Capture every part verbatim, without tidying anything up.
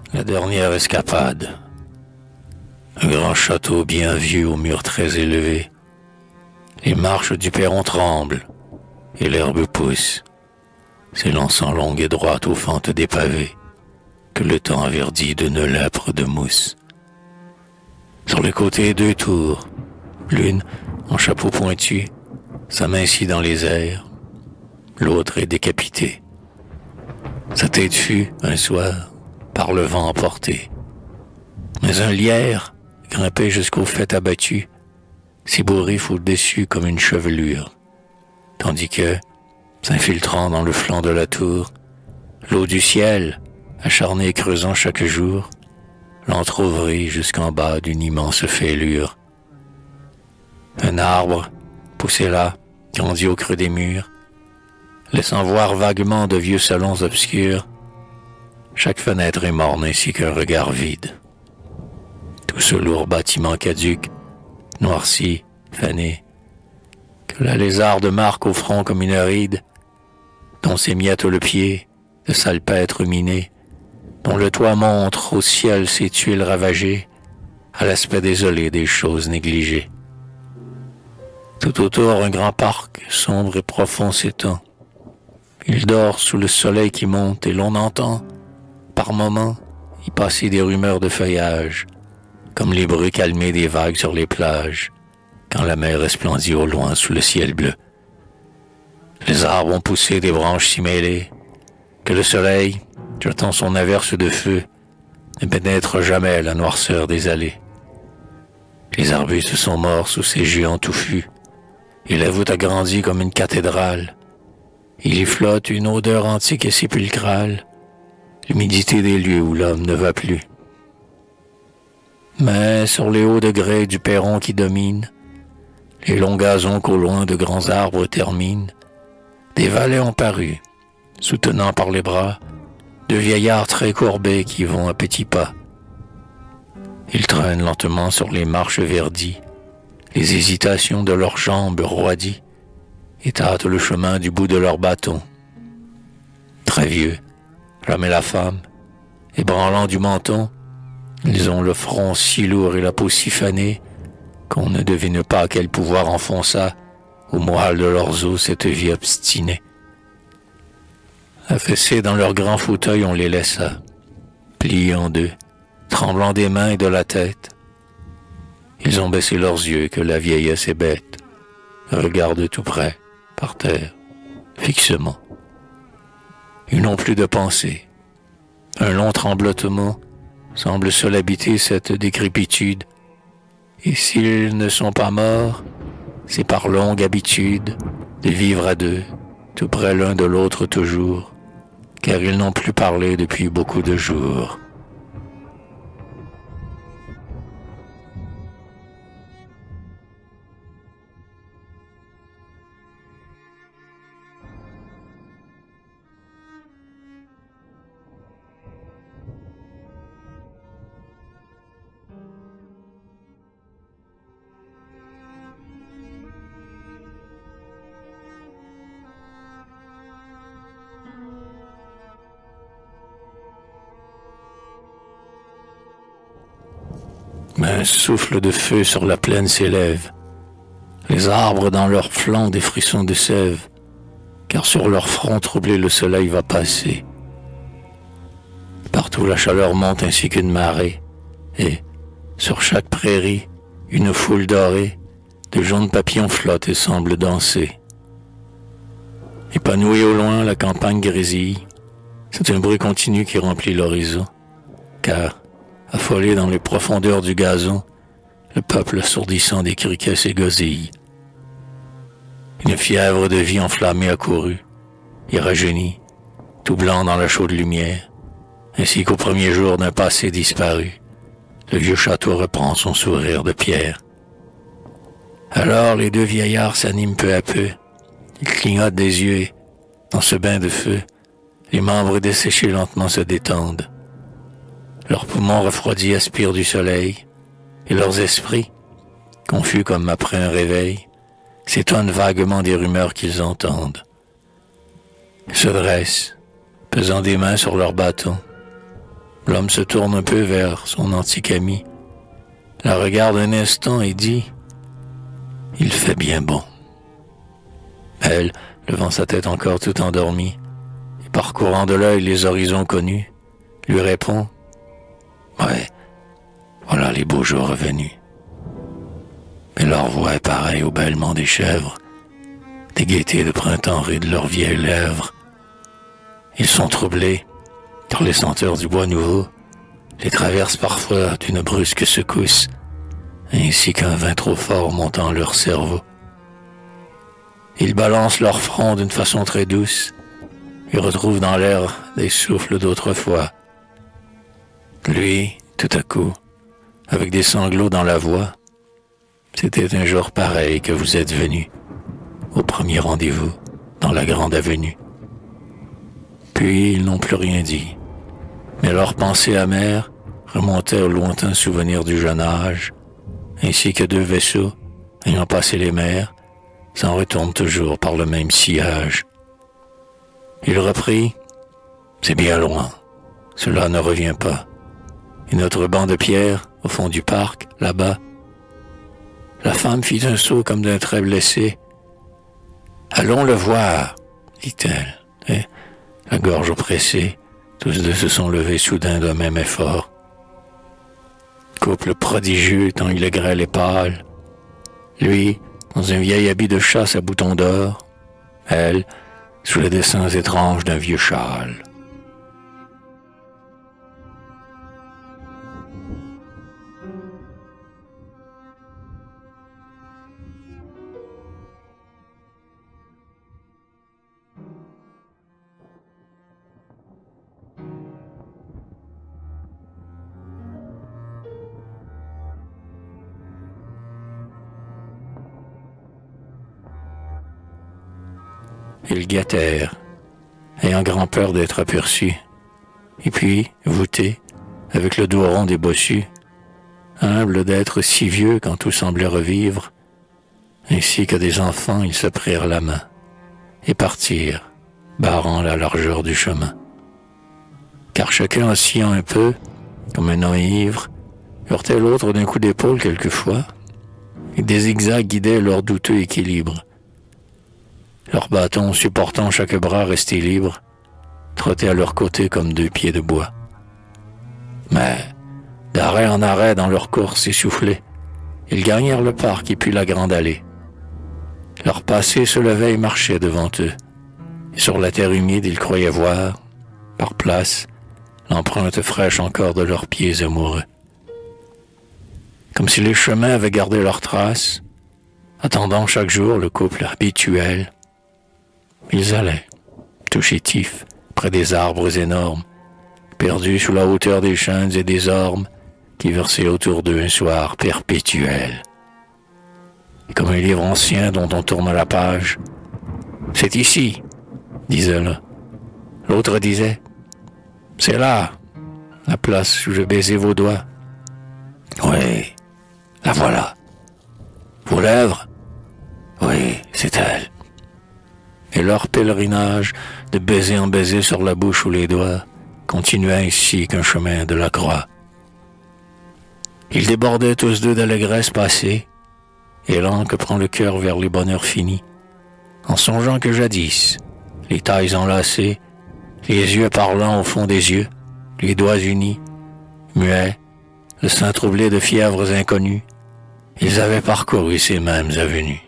La dernière escapade. Un grand château bien vieux aux murs très élevés. Les marches du perron tremblent et l'herbe pousse, s'élançant longue et droite aux fentes des pavés que le temps averdit d'une lèpre de mousse. Sur le côté, deux tours, l'une en chapeau pointu, s'amincit dans les airs, l'autre est décapitée. Sa tête fut, un soir, par le vent emportée. Mais un lierre, grimpé jusqu'au faîte abattu, s'ébouriffe au-dessus comme une chevelure, tandis que, s'infiltrant dans le flanc de la tour, l'eau du ciel, acharnée et creusant chaque jour, l'entr'ouvrit jusqu'en bas d'une immense fêlure. Un arbre, poussé là, grandit au creux des murs, laissant voir vaguement de vieux salons obscurs. Chaque fenêtre est morne ainsi qu'un regard vide. Tout ce lourd bâtiment caduc, noirci, fané, que la lézarde marque au front comme une ride, dont s'émiette le pied, de salpêtre miné, dont le toit montre au ciel ses tuiles ravagées, à l'aspect désolé des choses négligées. Tout autour, un grand parc, sombre et profond s'étend. Il dort sous le soleil qui monte et l'on entend, par moments, y passer des rumeurs de feuillage, comme les bruits calmés des vagues sur les plages, quand la mer resplendit au loin sous le ciel bleu. Les arbres ont poussé des branches si mêlées, que le soleil, jetant son averse de feu, ne pénètre jamais la noirceur des allées. Les arbustes sont morts sous ces géants touffus, et la voûte a grandi comme une cathédrale. Il y flotte une odeur antique et sépulcrale, l'humidité des lieux où l'homme ne va plus. Mais sur les hauts degrés du perron qui domine, les longs gazons qu'au loin de grands arbres terminent, des valets ont paru, soutenant par les bras deux vieillards très courbés qui vont à petits pas. Ils traînent lentement sur les marches verdies, les hésitations de leurs jambes roidies, et tâtent le chemin du bout de leur bâton. Très vieux, l'homme et la femme, ébranlant du menton, ils ont le front si lourd et la peau si fanée qu'on ne devine pas quel pouvoir enfonça au moelle de leurs os cette vie obstinée. Affaissés dans leurs grands fauteuils, on les laissa, pliés en deux, tremblant des mains et de la tête. Ils ont baissé leurs yeux que la vieillesse est bête, regardent tout près, par terre, fixement. Ils n'ont plus de pensée. Un long tremblotement semble seul habiter cette décrépitude, et s'ils ne sont pas morts, c'est par longue habitude de vivre à deux, tout près l'un de l'autre toujours, car ils n'ont plus parlé depuis beaucoup de jours. Un souffle de feu sur la plaine s'élève. Les arbres dans leurs flancs des frissons de sève, car sur leur front troublé le soleil va passer. Partout la chaleur monte ainsi qu'une marée, et, sur chaque prairie, une foule dorée de jaunes papillons flotte et semble danser. Épanouie au loin, la campagne grésille. C'est un bruit continu qui remplit l'horizon, car, affolé dans les profondeurs du gazon, le peuple assourdissant des criquets s'égosille. Une fièvre de vie enflammée accourut, et rajeunit, tout blanc dans la chaude lumière, ainsi qu'au premier jour d'un passé disparu, le vieux château reprend son sourire de pierre. Alors les deux vieillards s'animent peu à peu, ils clignotent des yeux et, dans ce bain de feu, les membres desséchés lentement se détendent. Leurs poumons refroidis aspirent du soleil, et leurs esprits, confus comme après un réveil, s'étonnent vaguement des rumeurs qu'ils entendent. Ils se dressent, pesant des mains sur leurs bâtons. L'homme se tourne un peu vers son antique ami, la regarde un instant et dit « Il fait bien bon ». Elle, levant sa tête encore tout endormie, et parcourant de l'œil les horizons connus, lui répond « Ouais, voilà les beaux jours revenus ». Mais leur voix est pareille au bêlement des chèvres, des gaietés de printemps rident leurs vieilles lèvres. Ils sont troublés, car les senteurs du bois nouveau les traversent parfois d'une brusque secousse, ainsi qu'un vin trop fort montant leur cerveau. Ils balancent leur front d'une façon très douce et retrouvent dans l'air des souffles d'autrefois. Lui, tout à coup, avec des sanglots dans la voix, c'était un jour pareil que vous êtes venu, au premier rendez-vous, dans la grande avenue. Puis ils n'ont plus rien dit, mais leurs pensées amères remontaient aux lointains souvenirs du jeune âge, ainsi que deux vaisseaux, ayant passé les mers, s'en retournent toujours par le même sillage. Il reprit, « C'est bien loin, cela ne revient pas. Et notre banc de pierre, au fond du parc, là-bas. » La femme fit un saut comme d'un trait blessé. « Allons le voir, dit-elle, et, la gorge oppressée, tous deux se sont levés soudain d'un même effort. Couple prodigieux tant il est grêle et pâle. Lui, dans un vieil habit de chasse à boutons d'or, elle, sous les dessins étranges d'un vieux châle. Ils guettèrent, ayant grand-peur d'être aperçus. Et puis, voûtés, avec le dos rond des bossus, humbles d'être si vieux quand tout semblait revivre, ainsi que des enfants, ils se prirent la main et partirent, barrant la largeur du chemin. Car chacun oscillant un peu, comme un homme ivre, heurtait l'autre d'un coup d'épaule quelquefois, et des zigzags guidaient leur douteux équilibre. Leurs bâtons supportant chaque bras resté libre, trottaient à leur côté comme deux pieds de bois. Mais, d'arrêt en arrêt dans leur course essoufflée, ils gagnèrent le parc et puis la grande allée. Leur passé se levait et marchait devant eux, et sur la terre humide ils croyaient voir, par place, l'empreinte fraîche encore de leurs pieds amoureux. Comme si les chemins avaient gardé leurs traces, attendant chaque jour le couple habituel, ils allaient, tout chétifs, près des arbres énormes, perdus sous la hauteur des chênes et des ormes qui versaient autour d'eux un soir perpétuel. Et comme un livre ancien dont on tourne la page, « C'est ici », disait l'un. L'autre disait, « C'est là, la place où je baisais vos doigts. »« Oui, la voilà. »« Vos lèvres ? » ?»« Oui, c'est elle. » Et leur pèlerinage, de baiser en baiser sur la bouche ou les doigts, continuait ainsi qu'un chemin de la croix. Ils débordaient tous deux d'allégresse passée, élan que prend le cœur vers les bonheurs finis, en songeant que jadis, les tailles enlacées, les yeux parlant au fond des yeux, les doigts unis, muets, le sein troublé de fièvres inconnues, ils avaient parcouru ces mêmes avenues.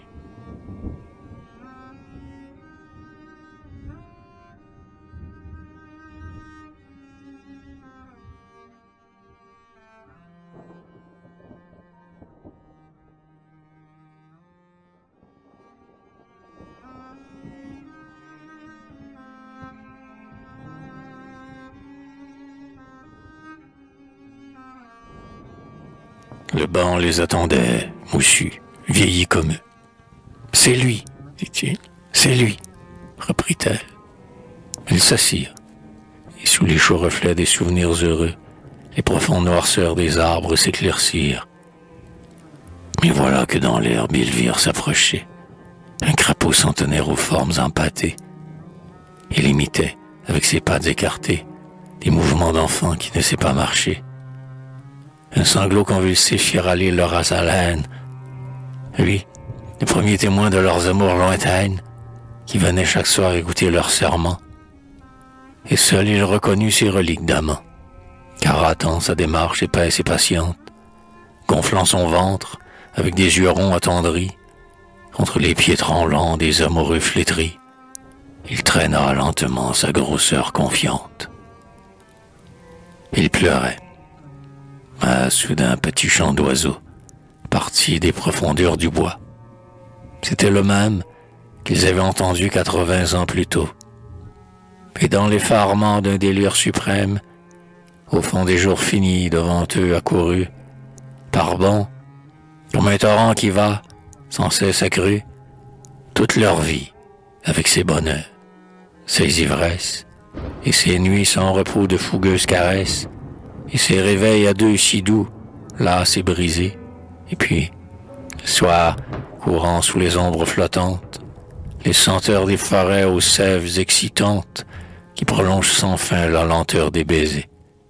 Le banc les attendait, moussu, vieilli comme eux. « C'est lui, dit-il, c'est lui, reprit-elle. Ils s'assirent, et sous les chauds reflets des souvenirs heureux, les profondes noirceurs des arbres s'éclaircirent. Mais voilà que dans l'herbe ils virent s'approcher un crapaud centenaire aux formes empâtées. Il imitait, avec ses pattes écartées, des mouvements d'enfant qui ne sait pas marcher. Un sanglot convulsé fit râler leur haleine. Lui, le premier témoin de leurs amours lointaines, qui venait chaque soir écouter leurs serments. Et seul il reconnut ses reliques d'amant, caratant sa démarche épaisse et patiente, gonflant son ventre avec des yeux ronds attendris, contre les pieds tremblants des amoureux flétris, il traîna lentement sa grosseur confiante. Il pleurait. Ah, soudain, un petit chant d'oiseau, parti des profondeurs du bois. C'était le même qu'ils avaient entendu quatre-vingts ans plus tôt. Et dans l'effarement d'un délire suprême, au fond des jours finis, devant eux accourus, par bond, comme un torrent qui va, sans cesse accru, toute leur vie, avec ses bonheurs, ses ivresses, et ses nuits sans repos de fougueuses caresses, et ses réveils à deux si doux, las et brisés, et puis, le soir, courant sous les ombres flottantes, les senteurs des forêts aux sèves excitantes, qui prolongent sans fin la lenteur des baisers.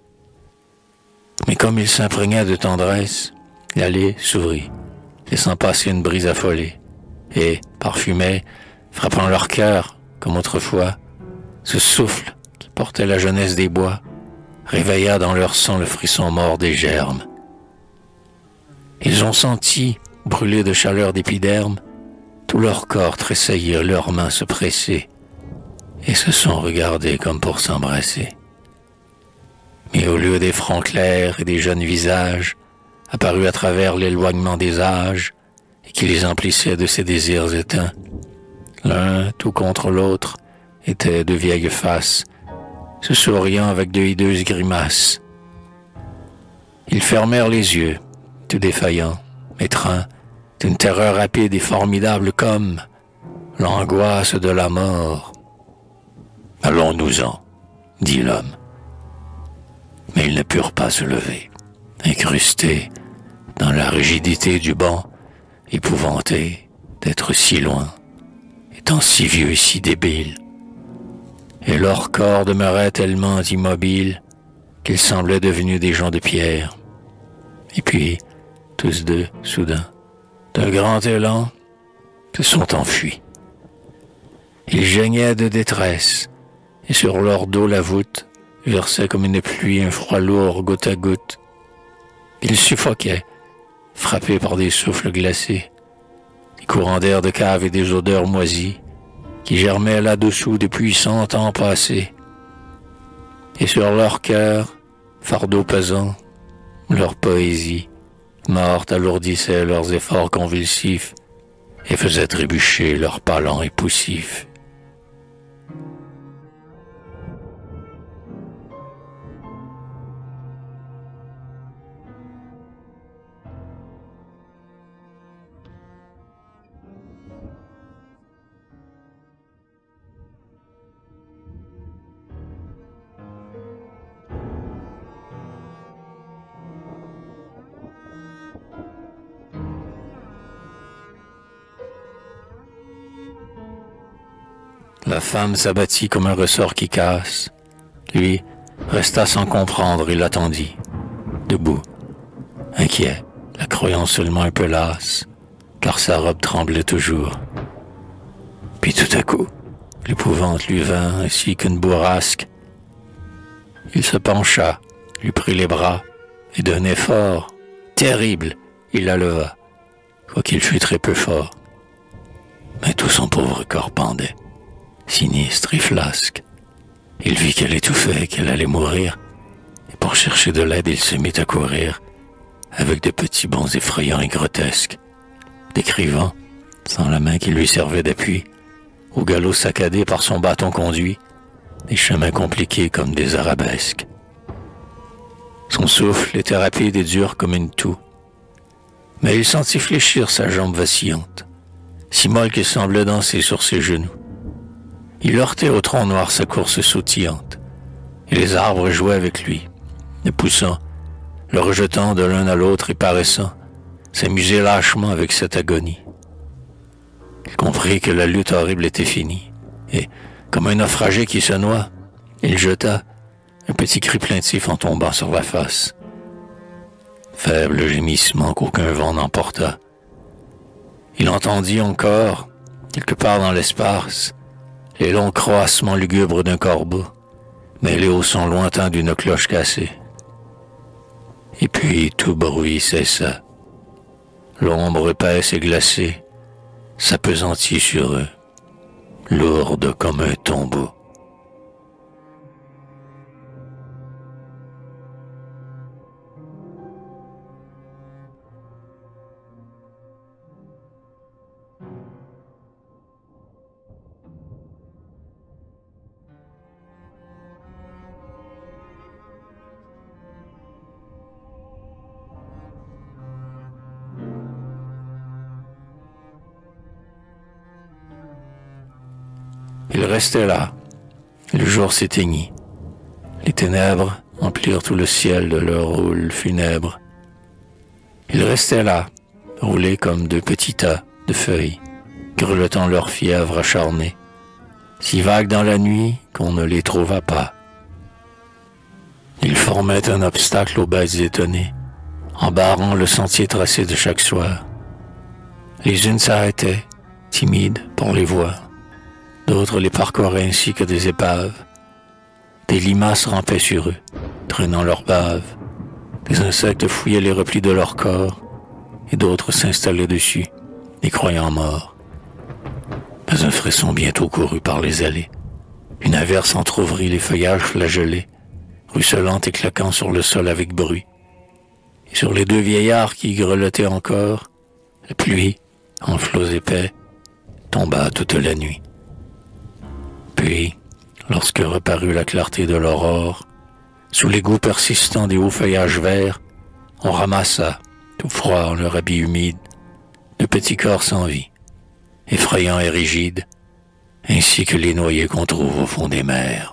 Mais comme il s'imprégna de tendresse, l'allée s'ouvrit, laissant passer une brise affolée, et, parfumé, frappant leur cœur, comme autrefois, ce souffle qui portait la jeunesse des bois, réveilla dans leur sang le frisson mort des germes. Ils ont senti, brûlés de chaleur d'épiderme, tout leur corps tressaillir, leurs mains se presser, et se sont regardés comme pour s'embrasser. Mais au lieu des fronts clairs et des jeunes visages, apparus à travers l'éloignement des âges, et qui les emplissait de ses désirs éteints, l'un, tout contre l'autre, étaient de vieilles faces, se souriant avec de hideuses grimaces. Ils fermèrent les yeux, tout défaillants, étreints d'une terreur rapide et formidable comme l'angoisse de la mort. « Allons-nous-en, » dit l'homme. Mais ils ne purent pas se lever, incrustés dans la rigidité du banc, épouvantés d'être si loin, étant si vieux et si débiles. Et leur corps demeurait tellement immobile qu'ils semblaient devenus des gens de pierre. Et puis, tous deux, soudain, d'un grand élan, se sont enfuis. Ils geignaient de détresse, et sur leur dos la voûte versait comme une pluie un froid lourd goutte à goutte. Ils suffoquaient, frappés par des souffles glacés, des courants d'air de cave et des odeurs moisies, qui germaient là-dessous depuis cent ans passés. Et sur leur cœur, fardeau pesant, leur poésie, morte, alourdissait leurs efforts convulsifs et faisait trébucher leurs pas lents et poussifs. La femme s'abattit comme un ressort qui casse. Lui resta sans comprendre et l'attendit, debout, inquiet, la croyant seulement un peu lasse, car sa robe tremblait toujours. Puis tout à coup, l'épouvante lui vint ainsi qu'une bourrasque. Il se pencha, lui prit les bras, et d'un effort terrible, il la leva, quoiqu'il fût très peu fort. Mais tout son pauvre corps pendait, sinistre et flasque. Il vit qu'elle étouffait, qu'elle allait mourir, et pour chercher de l'aide, il se mit à courir, avec de petits bonds effrayants et grotesques, décrivant, sans la main qui lui servait d'appui, au galop saccadé par son bâton conduit, des chemins compliqués comme des arabesques. Son souffle était rapide et dur comme une toux, mais il sentit fléchir sa jambe vacillante, si molle qu'elle semblait danser sur ses genoux. Il heurtait au tronc noir sa course sautillante, et les arbres jouaient avec lui, le poussant, le rejetant de l'un à l'autre et paraissant s'amuser lâchement avec cette agonie. Il comprit que la lutte horrible était finie, et, comme un naufragé qui se noie, il jeta, un petit cri plaintif en tombant sur la face. Faible gémissement qu'aucun vent n'emporta. Il entendit encore, quelque part dans l'espace, les longs croassements lugubres d'un corbeau, mêlés au son lointain d'une cloche cassée. Et puis tout bruit cessa. L'ombre épaisse et glacée s'appesantit sur eux, lourde comme un tombeau. Il restait là. Le jour s'éteignit. Les ténèbres emplirent tout le ciel de leur roule funèbre. Ils restaient là, roulés comme deux petits tas de feuilles, grelottant leur fièvre acharnée, si vagues dans la nuit qu'on ne les trouva pas. Ils formaient un obstacle aux bêtes étonnées, en barrant le sentier tracé de chaque soir. Les unes s'arrêtaient, timides pour les voir. D'autres les parcouraient ainsi que des épaves. Des limaces rampaient sur eux, traînant leurs baves. Des insectes fouillaient les replis de leur corps, et d'autres s'installaient dessus, les croyant morts. Mais un frisson bientôt courut par les allées. Une averse entr'ouvrit les feuillages flagellés, ruisselant et claquant sur le sol avec bruit. Et sur les deux vieillards qui grelottaient encore, la pluie, en flots épais, tomba toute la nuit. Puis, lorsque reparut la clarté de l'aurore, sous l'égout persistant des hauts feuillages verts, on ramassa, tout froid en leur habit humide, de petits corps sans vie, effrayants et rigides, ainsi que les noyés qu'on trouve au fond des mers.